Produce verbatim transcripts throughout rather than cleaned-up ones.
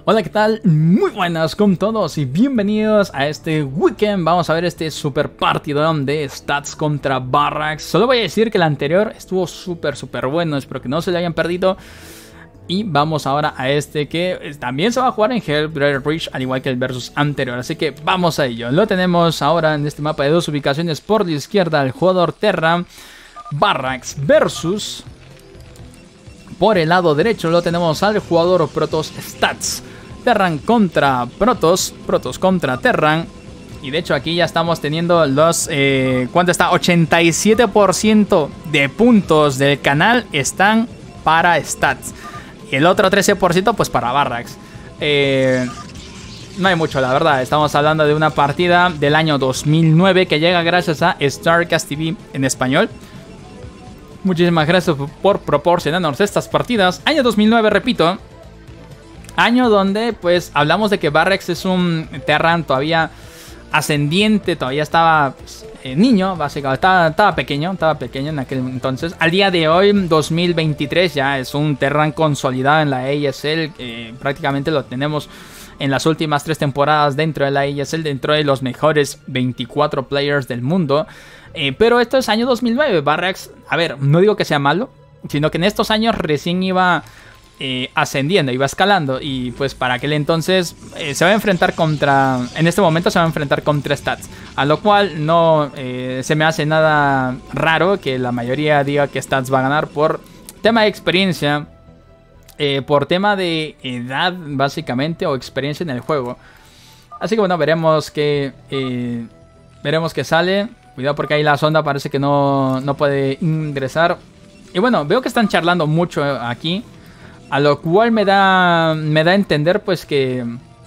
Hola, ¿qué tal? Muy buenas con todos y bienvenidos a este weekend. Vamos a ver este super partidón de Stats contra Barracks. Solo voy a decir que el anterior estuvo súper súper bueno, espero que no se lo hayan perdido. Y vamos ahora a este que también se va a jugar en Hellbreak Ridge, al igual que el versus anterior, así que vamos a ello. Lo tenemos ahora en este mapa de dos ubicaciones. Por la izquierda el jugador Terra, Barracks versus... Por el lado derecho lo tenemos al jugador Protoss Stats. Terran contra Protoss, Protoss contra Terran. Y de hecho aquí ya estamos teniendo los... Eh, ¿Cuánto está? ochenta y siete por ciento de puntos del canal están para Stats. Y el otro trece por ciento pues para Barracks. Eh, no hay mucho, la verdad. Estamos hablando de una partida del año dos mil nueve que llega gracias a StarCast T V en español. Muchísimas gracias por proporcionarnos estas partidas. Año dos mil nueve, repito. Año donde pues hablamos de que Barracks es un Terran todavía ascendiente. Todavía estaba pues, eh, niño, básicamente. Estaba, estaba pequeño, estaba pequeño en aquel entonces. Al día de hoy, dos mil veintitrés, ya es un Terran consolidado en la A S L. Eh, prácticamente lo tenemos en las últimas tres temporadas dentro de la A S L. Dentro de los mejores veinticuatro players del mundo. Eh, pero esto es año dos mil nueve, Barracks, a ver, no digo que sea malo, sino que en estos años recién iba eh, ascendiendo, iba escalando. Y pues para aquel entonces eh, se va a enfrentar contra, en este momento se va a enfrentar contra Stats. A lo cual no eh, se me hace nada raro que la mayoría diga que Stats va a ganar por tema de experiencia, eh, por tema de edad básicamente, o experiencia en el juego. Así que bueno, veremos que, eh, veremos qué sale. Cuidado porque ahí la sonda parece que no, no puede ingresar. Y bueno, veo que están charlando mucho aquí. A lo cual me da, me da a entender pues que...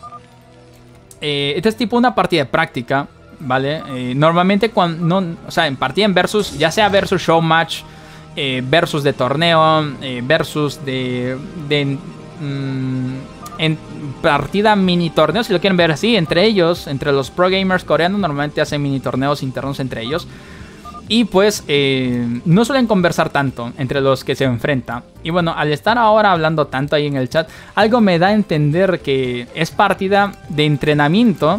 Eh, este es tipo una partida de práctica, ¿vale? Eh, normalmente cuando... No, o sea, en partida en versus, ya sea versus show match, eh, versus de torneo, eh, versus de... de mmm, en partida mini torneos, si lo quieren ver así, entre ellos, entre los pro gamers coreanos, normalmente hacen mini torneos internos entre ellos. Y pues eh, no suelen conversar tanto entre los que se enfrentan. Y bueno, al estar ahora hablando tanto ahí en el chat, algo me da a entender que es partida de entrenamiento.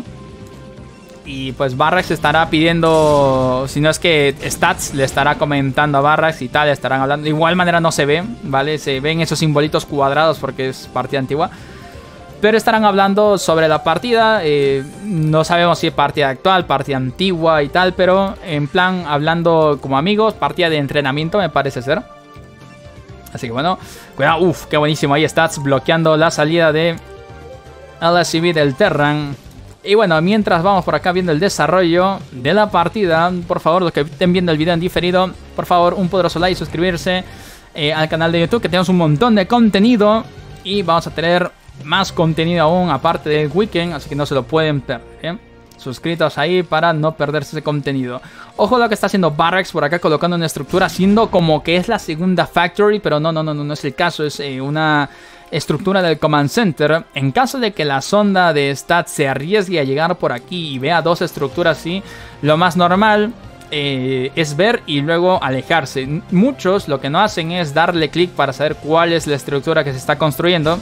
Y pues Barracks estará pidiendo, si no es que Stats le estará comentando a Barracks y tal, estarán hablando. De igual manera no se ve, ¿vale? Se ven esos simbolitos cuadrados porque es partida antigua. Pero estarán hablando sobre la partida, eh, no sabemos si es partida actual, partida antigua y tal, pero en plan hablando como amigos, partida de entrenamiento me parece ser. Así que bueno, cuidado, uff, qué buenísimo, ahí Stats bloqueando la salida de L S V del Terran. Y bueno, mientras vamos por acá viendo el desarrollo de la partida, por favor, los que estén viendo el video en diferido, por favor, un poderoso like, suscribirse eh, al canal de YouTube, que tenemos un montón de contenido y vamos a tener... más contenido aún aparte del weekend, así que no se lo pueden perder, ¿eh? Suscritos ahí para no perderse ese contenido. Ojo lo que está haciendo Barracks por acá, colocando una estructura, haciendo como que es la segunda factory, pero no, no, no, no, no es el caso, es eh, una estructura del Command Center. En caso de que la sonda de Stats se arriesgue a llegar por aquí y vea dos estructuras así, lo más normal... Eh, es ver y luego alejarse. Muchos lo que no hacen es darle clic para saber cuál es la estructura que se está construyendo.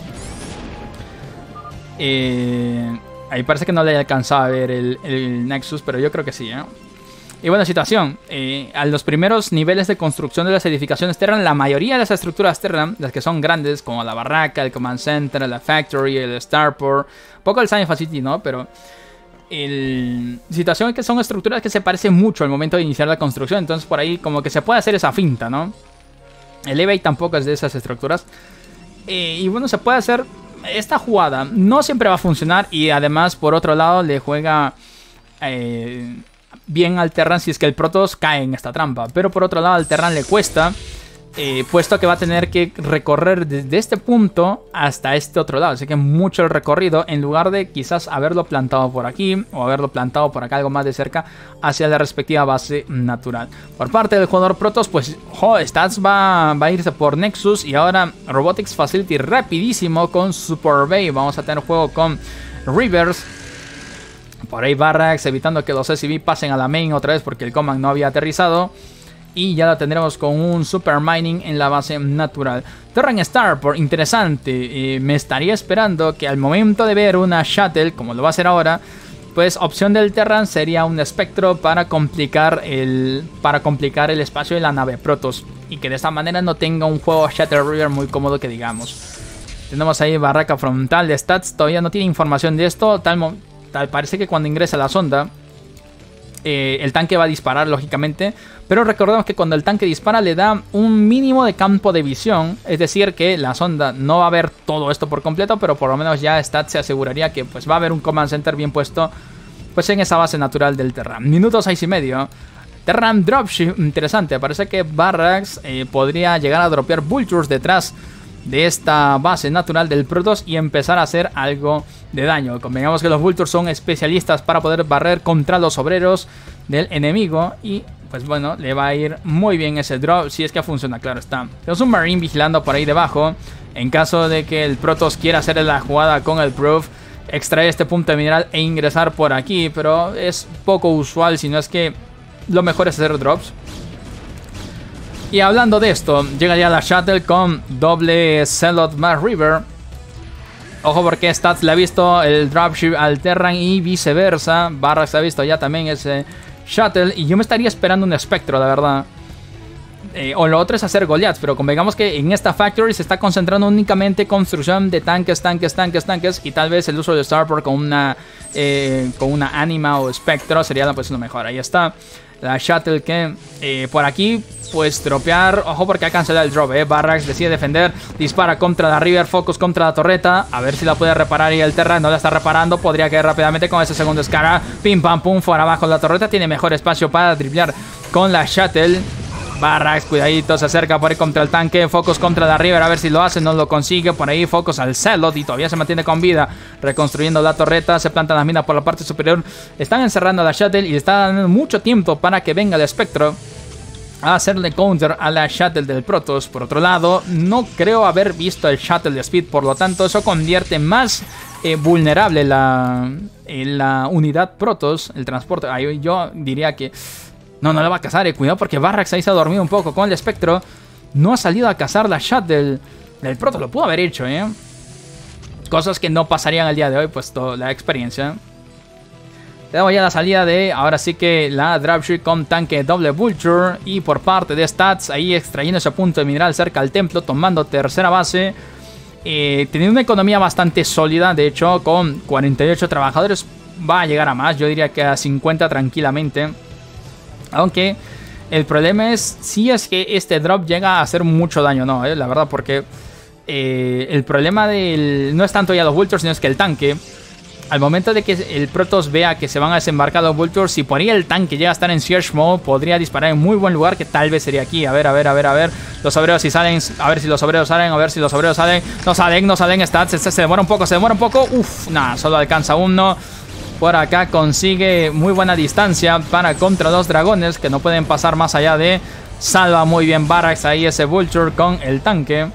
Eh, ahí parece que no le he alcanzado a ver el, el Nexus, pero yo creo que sí, ¿eh? Y buena situación. Eh, a los primeros niveles de construcción de las edificaciones Terran, la mayoría de las estructuras Terran, las que son grandes, como la barraca, el Command Center, la Factory, el Starport, poco el Science Facility, ¿no? Pero la situación es que son estructuras que se parecen mucho al momento de iniciar la construcción, entonces por ahí como que se puede hacer esa finta, ¿no? El eBay tampoco es de esas estructuras. Eh, y bueno, se puede hacer... Esta jugada no siempre va a funcionar y además por otro lado le juega eh, bien al Terran si es que el Protoss cae en esta trampa. Pero por otro lado al Terran le cuesta, eh, puesto que va a tener que recorrer desde este punto hasta este otro lado. Así que mucho el recorrido, en lugar de quizás haberlo plantado por aquí o haberlo plantado por acá algo más de cerca hacia la respectiva base natural. Por parte del jugador Protoss, pues jo, Stats va, va a irse por Nexus y ahora Robotics Facility rapidísimo con Super Bay. Vamos a tener juego con Rivers. Por ahí Barracks evitando que los S C V pasen a la main otra vez porque el Command no había aterrizado. Y ya la tendremos con un Super Mining en la base natural. Terran Starport, interesante. Eh, me estaría esperando que al momento de ver una Shuttle, como lo va a hacer ahora, pues opción del Terran sería un espectro para complicar el, para complicar el espacio de la nave Protoss. Y que de esta manera no tenga un juego Shatter River muy cómodo que digamos. Tenemos ahí barraca frontal de stats. Todavía no tiene información de esto. Tal, tal parece que cuando ingresa la sonda, eh, el tanque va a disparar lógicamente. Pero recordemos que cuando el tanque dispara le da un mínimo de campo de visión. Es decir que la sonda no va a ver todo esto por completo, pero por lo menos ya Stats se aseguraría que pues va a haber un command center bien puesto pues en esa base natural del Terran. Minuto seis y medio. Terran Dropship, interesante. Parece que Barracks eh, podría llegar a dropear Vultures detrás de esta base natural del Protoss y empezar a hacer algo de daño. Convengamos que los Vultures son especialistas para poder barrer contra los obreros del enemigo y pues bueno, le va a ir muy bien ese drop si es que funciona, claro está. Tenemos un Marine vigilando por ahí debajo en caso de que el Protoss quiera hacer la jugada con el Proof, extraer este punto de mineral e ingresar por aquí, pero es poco usual, si no es que lo mejor es hacer drops. Y hablando de esto, llega ya la Shuttle con doble Zealot Mass River. Ojo porque Stats le ha visto el Dropship al Terran y viceversa. Barracks ha visto ya también ese Shuttle. Y yo me estaría esperando un espectro, la verdad. Eh, o lo otro es hacer Goliaths, pero convengamos que en esta Factory se está concentrando únicamente construcción de tanques, tanques, tanques, tanques. Y tal vez el uso de Starport con una, eh, con una Anima o espectro sería pues lo mejor. Ahí está la Shuttle que eh, por aquí pues dropear. Ojo porque ha cancelado el drop, eh. Barracks decide defender, dispara contra la River, Focus contra la torreta. A ver si la puede reparar y el Terra no la está reparando. Podría caer rápidamente con ese segundo Scara. Pim pam pum, fuera abajo la torreta. Tiene mejor espacio para driblear con la Shuttle. Barracks, cuidadito, se acerca por ahí contra el tanque. Focus contra la River, a ver si lo hace, no lo consigue. Por ahí Focus al Zealot y todavía se mantiene con vida. Reconstruyendo la torreta, se plantan las minas por la parte superior. Están encerrando a la Shuttle y está dando mucho tiempo para que venga el espectro a hacerle counter a la Shuttle del Protoss. Por otro lado, no creo haber visto el Shuttle de Speed, por lo tanto eso convierte más eh, vulnerable la, eh, la unidad Protoss, el transporte. Ahí yo diría que no, no le va a cazar, eh. Cuidado porque Barracks ahí se ha dormido un poco con el espectro. No ha salido a cazar la Shuttle del, del Protoss, lo pudo haber hecho, eh. Cosas que no pasarían al día de hoy, puesto la experiencia. Tenemos ya la salida de, ahora sí que la Dropship con tanque doble Vulture. Y por parte de Stats, ahí extrayendo ese punto de mineral cerca al templo, tomando tercera base. Eh, teniendo una economía bastante sólida, de hecho, con cuarenta y ocho trabajadores va a llegar a más. Yo diría que a cincuenta tranquilamente. Aunque el problema es si es que este drop llega a hacer mucho daño, no, eh, la verdad, porque eh, el problema del no es tanto ya los Vultures, sino es que el tanque, al momento de que el Protoss vea que se van a desembarcar los Vultures, si por ahí el tanque llega a estar en Siege Mode, podría disparar en muy buen lugar, que tal vez sería aquí. A ver, a ver, a ver, a ver. Los obreros si salen, a ver si los obreros salen, a ver si los obreros salen. No salen, no salen, Stats, este se demora un poco, se demora un poco. Uf, nada, solo alcanza uno. Por acá consigue muy buena distancia para contra dos dragones que no pueden pasar más allá de. Salva muy bien Barracks ahí ese Vulture con el tanque.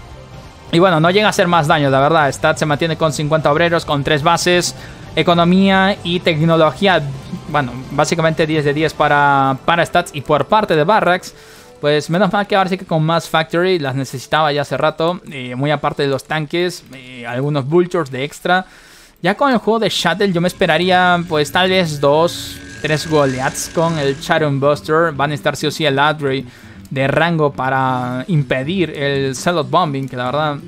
Y bueno, no llega a hacer más daño, la verdad. Stats se mantiene con cincuenta obreros, con tres bases, economía y tecnología. Bueno, básicamente diez de diez para, para Stats. Y por parte de Barracks, pues menos mal que ahora sí que con más Factory las necesitaba ya hace rato. Eh, muy aparte de los tanques, eh, algunos Vultures de extra. Ya con el juego de Shuttle yo me esperaría pues tal vez dos, tres Goliaths con el Charon Buster. Van a estar sí o sí el Adray de rango para impedir el Zealot Bombing, que la verdad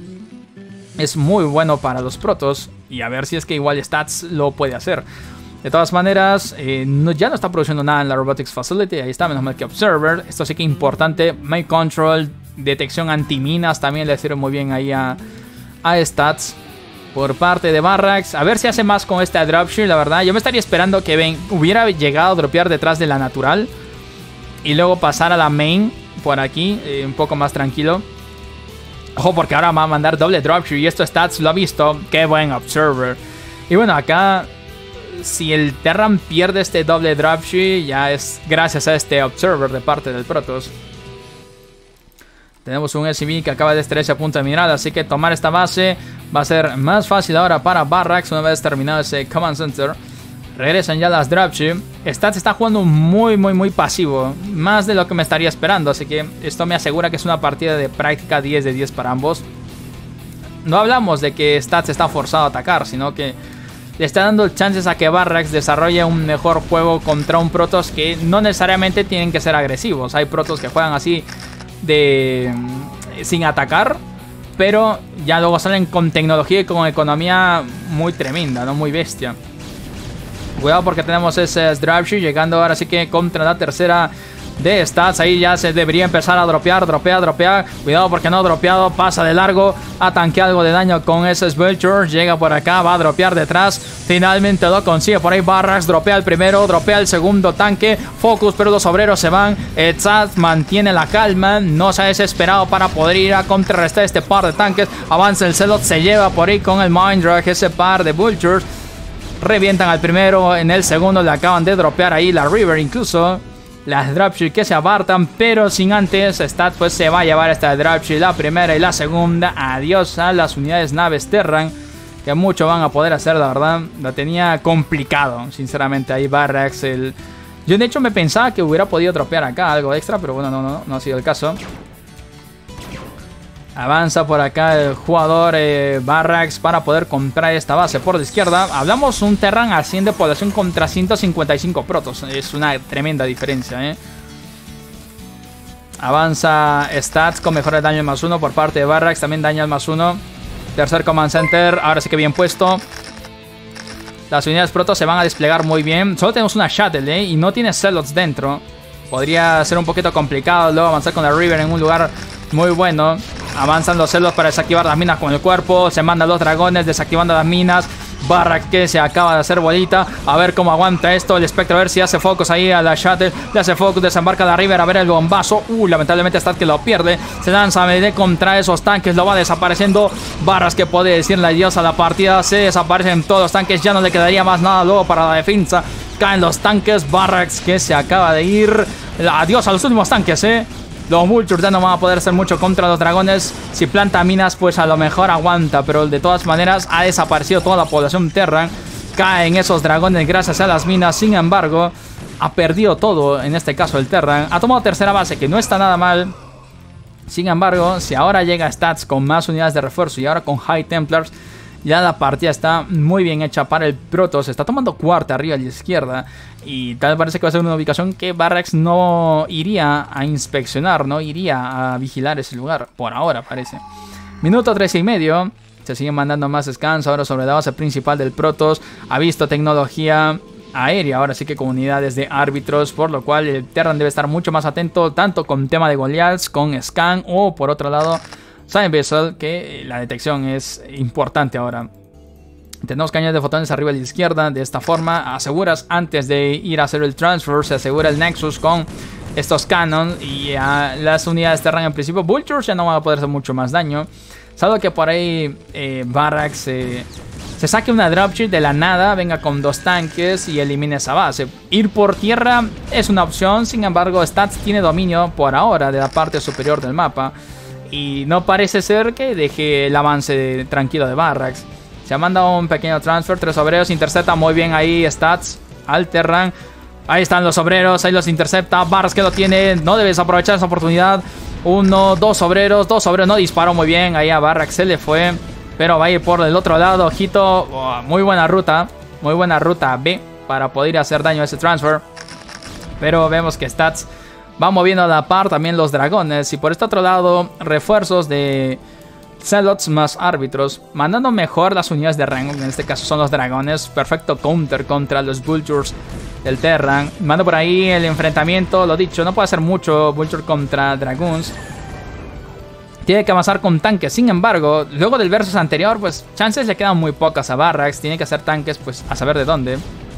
es muy bueno para los Protoss. Y a ver si es que igual Stats lo puede hacer. De todas maneras, eh, no, ya no está produciendo nada en la Robotics Facility. Ahí está, menos mal que Observer. Esto sí que importante. Mind Control, detección antiminas también le sirve muy bien ahí a, a Stats. Por parte de Barracks, a ver si hace más con este Dropship, la verdad. Yo me estaría esperando que ven, hubiera llegado a dropear detrás de la natural y luego pasar a la main por aquí, eh, un poco más tranquilo. Ojo, porque ahora va a mandar doble Dropship y esto Stats lo ha visto. Qué buen Observer. Y bueno, acá, si el Terran pierde este doble Dropship, ya es gracias a este Observer de parte del Protoss. Tenemos un S C V que acaba de estrellarse a punto de mineral, así que tomar esta base va a ser más fácil ahora para Barracks una vez terminado ese Command Center. Regresan ya las dropship. Stats está jugando muy, muy, muy pasivo. Más de lo que me estaría esperando. Así que esto me asegura que es una partida de práctica diez de diez para ambos. No hablamos de que Stats está forzado a atacar, sino que le está dando chances a que Barracks desarrolle un mejor juego contra un Protoss que no necesariamente tienen que ser agresivos. Hay Protoss que juegan así de sin atacar, pero ya luego salen con tecnología y con economía muy tremenda, ¿no? Muy bestia. Cuidado porque tenemos ese dropship llegando ahora sí que contra la tercera de Stats. Ahí ya se debería empezar a dropear, dropear, dropear. Cuidado porque no ha dropeado, pasa de largo. A tanquear algo de daño con ese Vulture. Llega por acá, va a dropear detrás. Finalmente lo consigue por ahí Barracks. Dropea el primero, dropea el segundo tanque. Focus, pero los obreros se van. Stats mantiene la calma. No se ha desesperado para poder ir a contrarrestar este par de tanques. Avanza el Zealot, se lleva por ahí con el Minddrag ese par de Vultures. Revientan al primero, en el segundo le acaban de dropear ahí la River incluso. Las dropship que se apartan, pero sin antes Stats pues se va a llevar esta dropship, la primera y la segunda. Adiós a las unidades naves Terran, que mucho van a poder hacer, la verdad. La tenía complicado, sinceramente, ahí Barracks. El... Yo de hecho me pensaba que hubiera podido dropear acá algo extra, pero bueno, no, no, no ha sido el caso. Avanza por acá el jugador eh, Barracks para poder comprar esta base por la izquierda. Hablamos un Terran a cien de población contra ciento cincuenta y cinco protos. Es una tremenda diferencia, ¿eh? Avanza Stats con mejores daño más uno por parte de Barracks. También daño al más uno. Tercer Command Center. Ahora sí que bien puesto. Las unidades protos se van a desplegar muy bien. Solo tenemos una Shuttle, ¿eh? Y no tiene Zealots dentro. Podría ser un poquito complicado luego avanzar con la River en un lugar muy bueno. Avanzan los Zealots para desactivar las minas con el cuerpo. Se mandan los dragones desactivando las minas. Barracks que se acaba de hacer bolita. A ver cómo aguanta esto. El espectro a ver si hace focus ahí a la Shuttle. Le hace focus, desembarca la River. A ver el bombazo. Uh, lamentablemente Stats que lo pierde. Se lanza a melee contra esos tanques. Lo va desapareciendo. Barracks que puede decirle adiós a la partida. Se desaparecen todos los tanques. Ya no le quedaría más nada luego para la defensa. Caen los tanques. Barracks que se acaba de ir. Adiós a los últimos tanques, eh. Los Vultures ya no van a poder hacer mucho contra los dragones. Si planta minas, pues a lo mejor aguanta. Pero de todas maneras ha desaparecido toda la población Terran. Caen esos dragones gracias a las minas. Sin embargo, ha perdido todo. En este caso el Terran. Ha tomado tercera base, que no está nada mal. Sin embargo, si ahora llega Stats con más unidades de refuerzo y ahora con High Templars, ya la partida está muy bien hecha para el Protoss. Está tomando cuarta arriba a la izquierda. Y tal parece que va a ser una ubicación que Barracks no iría a inspeccionar, no iría a vigilar ese lugar. Por ahora parece. Minuto trece y medio. Se siguen mandando más scans ahora sobre la base principal del Protoss. Ha visto tecnología aérea ahora sí que con unidades de árbitros. Por lo cual el Terran debe estar mucho más atento. Tanto con tema de Goliaths, con scan o por otro lado Science Vessel, que la detección es importante ahora. Tenemos cañones de fotones arriba a la izquierda. De esta forma aseguras antes de ir a hacer el transfer. Se asegura el Nexus con estos canons. Y a las unidades Terran en principio Vultures ya no van a poder hacer mucho más daño. Salvo que por ahí eh, Barracks eh, se saque una dropship de la nada. Venga con dos tanques y elimine esa base. Ir por tierra es una opción. Sin embargo Stats tiene dominio por ahora de la parte superior del mapa. Y no parece ser que deje el avance tranquilo de Barracks. Se ha mandado un pequeño transfer. Tres obreros. Intercepta muy bien ahí Stats al Terran. Ahí están los obreros. Ahí los intercepta. Barracks que lo tiene. No debes aprovechar esa oportunidad. Uno, dos obreros. Dos obreros. No disparó muy bien. Ahí a Barracks se le fue. Pero va a ir por el otro lado. Ojito. Oh, muy buena ruta. Muy buena ruta B para poder hacer daño a ese transfer. Pero vemos que Stats va moviendo a la par también los dragones. Y por este otro lado, refuerzos de Zealots más árbitros, mandando mejor las unidades de rango. En este caso son los dragones. Perfecto counter contra los Vultures del Terran. Mando por ahí el enfrentamiento. Lo dicho, no puede hacer mucho Vulture contra Dragoons. Tiene que avanzar con tanques. Sin embargo, luego del versus anterior, pues chances le quedan muy pocas a Barracks. Tiene que hacer tanques, pues a saber de dónde.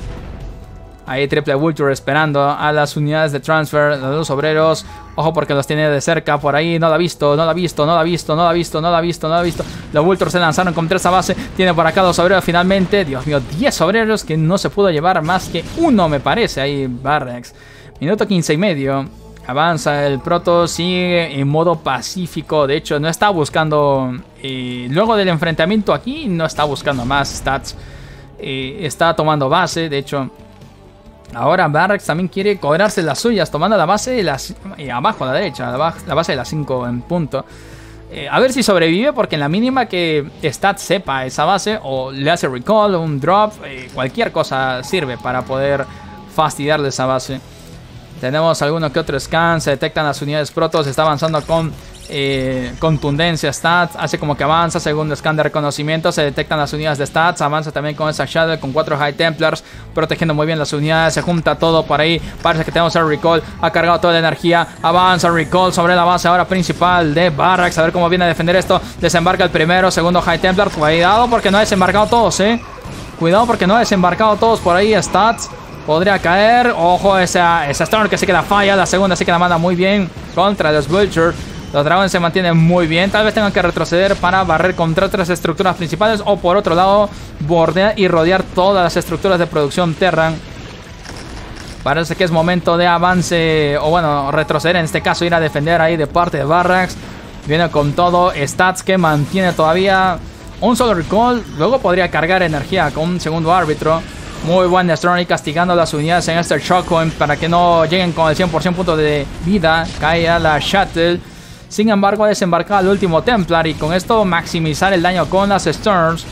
Ahí triple Vulture esperando a las unidades de transfer. Los dos obreros. Ojo porque los tiene de cerca por ahí. No lo ha visto, no lo ha visto, no lo ha visto, no lo ha visto, no lo ha visto, no lo ha visto. Los Vultures se lanzaron contra esa base. Tiene por acá dos obreros finalmente. Dios mío, diez obreros que no se pudo llevar más que uno, me parece. Ahí Barracks. Minuto quince y medio. Avanza el Protoss, sigue en modo pacífico. De hecho, no está buscando... Eh, luego del enfrentamiento aquí, no está buscando más Stats. eh, está tomando base. De hecho, ahora Barracks también quiere cobrarse las suyas, tomando la base de las, eh, abajo a la derecha, la, la base de las cinco en punto. Eh, a ver si sobrevive, porque en la mínima que Stat sepa esa base, o le hace recall, un drop, eh, cualquier cosa sirve para poder fastidiarle esa base. Tenemos alguno que otro scan, se detectan las unidades protos, está avanzando con eh, contundencia Stats, hace como que avanza, segundo scan de reconocimiento, se detectan las unidades de Stats, avanza también con esa Shadow, con cuatro High Templars, protegiendo muy bien las unidades, se junta todo por ahí, parece que tenemos el recall, ha cargado toda la energía, avanza el recall sobre la base ahora principal de Barracks, a ver cómo viene a defender esto, desembarca el primero, segundo High Templar, cuidado porque no ha desembarcado todos, eh, cuidado porque no ha desembarcado todos por ahí Stats. Podría caer. Ojo, esa, esa Storm que se queda falla. La segunda sí que la manda muy bien contra los Vulture. Los dragones se mantienen muy bien. Tal vez tengan que retroceder para barrer contra otras estructuras principales. O por otro lado, bordear y rodear todas las estructuras de producción Terran. Parece que es momento de avance. O bueno, retroceder. En este caso, ir a defender ahí de parte de Barracks. Viene con todo. Stats que mantiene todavía un solo recall. Luego podría cargar energía con un segundo árbitro. Muy buen Strony castigando las unidades en este Shockpoint para que no lleguen con el cien por ciento punto de vida. Cae a la Shuttle. Sin embargo, ha desembarcado al último Templar y con esto maximizar el daño con las Storms.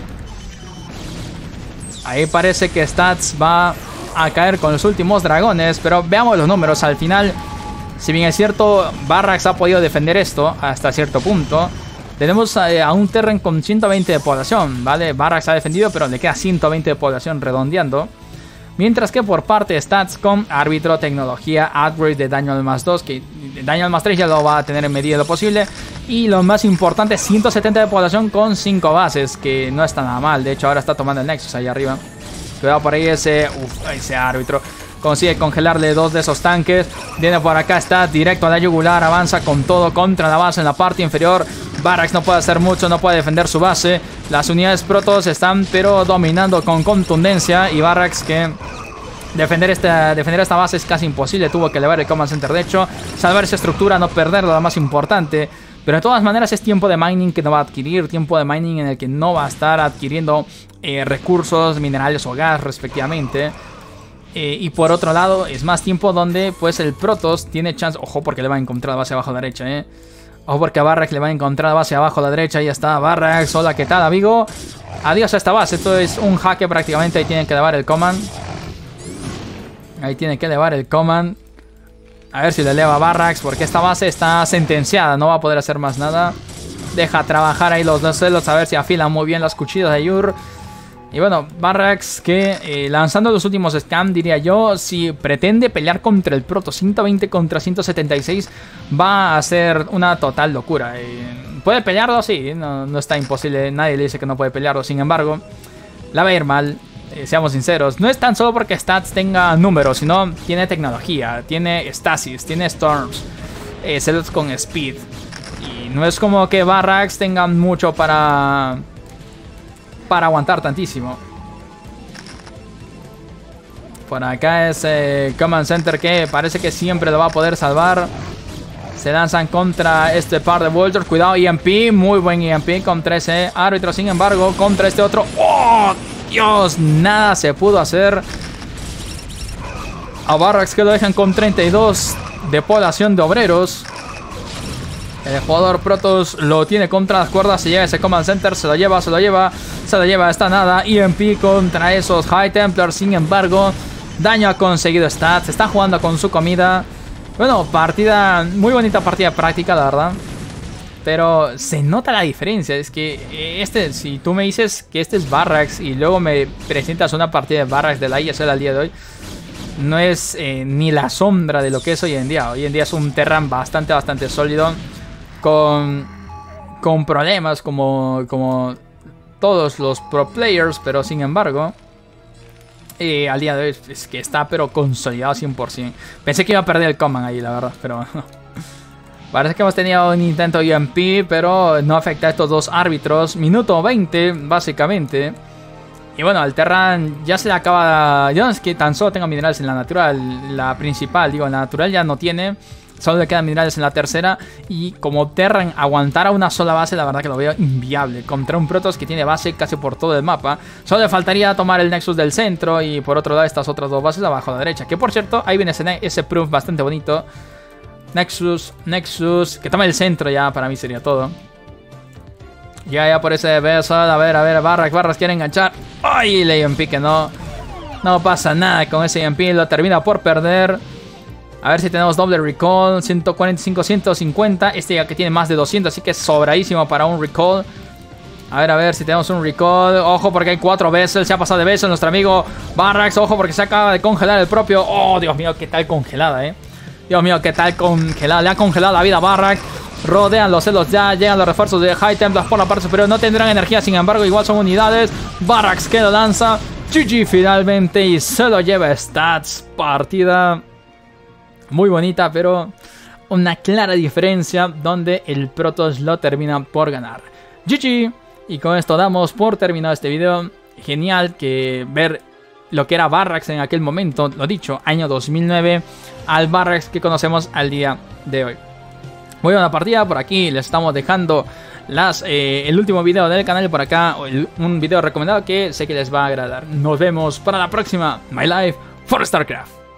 Ahí parece que Stats va a caer con los últimos dragones, pero veamos los números. Al final, si bien es cierto, Barracks ha podido defender esto hasta cierto punto. Tenemos a, a un Terran con ciento veinte de población, ¿vale? Barracks ha defendido, pero le queda ciento veinte de población redondeando. Mientras que por parte de Stats con árbitro, tecnología, upgrade de daño al más dos, que daño al más tres ya lo va a tener en medida de lo posible. Y lo más importante, ciento setenta de población con cinco bases, que no está nada mal. De hecho, ahora está tomando el Nexus ahí arriba. Cuidado por ahí ese, uf, ese árbitro. Consigue congelarle dos de esos tanques. Viene por acá, está directo a la yugular. Avanza con todo contra la base en la parte inferior. Barracks no puede hacer mucho, no puede defender su base. Las unidades protos están pero dominando con contundencia. Y Barracks que defender esta, defender esta base es casi imposible. Tuvo que elevar el Command Center. De hecho, salvar esa estructura, no perderlo, lo más importante. Pero de todas maneras es tiempo de mining que no va a adquirir. Tiempo de mining en el que no va a estar adquiriendo eh, recursos, minerales o gas respectivamente. Eh, y por otro lado, es más tiempo donde pues el Protoss tiene chance. Ojo porque le va a encontrar la base abajo a la derecha, eh. Ojo porque a Barracks le va a encontrar la base abajo a la derecha. Ahí está Barracks. Hola, ¿qué tal, amigo? Adiós a esta base. Esto es un jaque prácticamente. Ahí tienen que elevar el command. Ahí tiene que elevar el command. A ver si le eleva Barracks, porque esta base está sentenciada. No va a poder hacer más nada. Deja trabajar ahí los dos celos. A ver si afilan muy bien las cuchillas de Yur. Y bueno, Barracks que eh, lanzando los últimos scams, diría yo, si pretende pelear contra el Proto ciento veinte contra ciento setenta y seis, va a ser una total locura. Eh, ¿Puede pelearlo? Sí, no, no está imposible, nadie le dice que no puede pelearlo. Sin embargo, la va a ir mal, eh, seamos sinceros. No es tan solo porque Stats tenga números, sino tiene tecnología, tiene Stasis, tiene Storms, eh, celos con Speed. Y no es como que Barracks tenga mucho para... para aguantar tantísimo. Por acá es eh, Command Center que parece que siempre lo va a poder salvar. Se lanzan contra este par de Vultures. Cuidado, E M P. Muy buen E M P contra ese árbitro. Sin embargo, contra este otro... ¡Oh, Dios! Nada se pudo hacer. A Barracks que lo dejan con treinta y dos de población de obreros. El jugador Protoss lo tiene contra las cuerdas. Se llega ese Command Center, se lo lleva, se lo lleva, se lo lleva, está nada. E M P contra esos High Templars. Sin embargo, daño ha conseguido Stats. Está jugando con su comida. Bueno, partida, muy bonita partida práctica, la verdad. Pero se nota la diferencia. Es que este, si tú me dices que este es Barracks y luego me presentas una partida de Barracks de la I S L al día de hoy, no es eh, ni la sombra de lo que es hoy en día. Hoy en día es un Terran bastante, bastante sólido. Con, con problemas como, como todos los pro players, pero sin embargo, eh, al día de hoy es que está pero consolidado cien por ciento. Pensé que iba a perder el command ahí, la verdad, pero no. Parece que hemos tenido un intento E M P, pero no afecta a estos dos árbitros. Minuto veinte, básicamente. Y bueno, al Terran ya se le acaba... Yo no es que tan solo tenga minerales en la natural, la principal, digo, en la natural ya no tiene... Solo le quedan minerales en la tercera. Y como Terran aguantara una sola base, la verdad que lo veo inviable. Contra un Protoss que tiene base casi por todo el mapa. Solo le faltaría tomar el Nexus del centro. Y por otro lado estas otras dos bases abajo a la derecha. Que por cierto, ahí viene ese, ese proof bastante bonito. Nexus, Nexus. Que tome el centro ya, para mí sería todo. Ya, ya por ese beso. A ver, a ver, Barracks, Barracks quiere enganchar. ¡Ay! Le E M P que no. No pasa nada con ese E M P. Lo termina por perder. A ver si tenemos doble recall. ciento cuarenta y cinco, ciento cincuenta. Este ya que tiene más de doscientos. Así que es sobradísimo para un recall. A ver, a ver si tenemos un recall. Ojo porque hay cuatro vessels. Se ha pasado de vessel nuestro amigo Barracks. Ojo porque se acaba de congelar el propio. Oh, Dios mío, qué tal congelada, eh. Dios mío, qué tal congelada. Le ha congelado la vida a Barracks. Rodean los celos ya. Llegan los refuerzos de High Templars por la parte superior. No tendrán energía, sin embargo, igual son unidades. Barracks que lo lanza. G G finalmente. Y se lo lleva Stats. Partida muy bonita, pero una clara diferencia donde el Protoss lo termina por ganar. G G. Y con esto damos por terminado este video. Genial que ver lo que era Barracks en aquel momento. Lo dicho, año dos mil nueve. Al Barracks que conocemos al día de hoy. Muy buena partida. Por aquí les estamos dejando las, eh, el último video del canal. Por acá el, un video recomendado que sé que les va a agradar. Nos vemos para la próxima. My Life for StarCraft.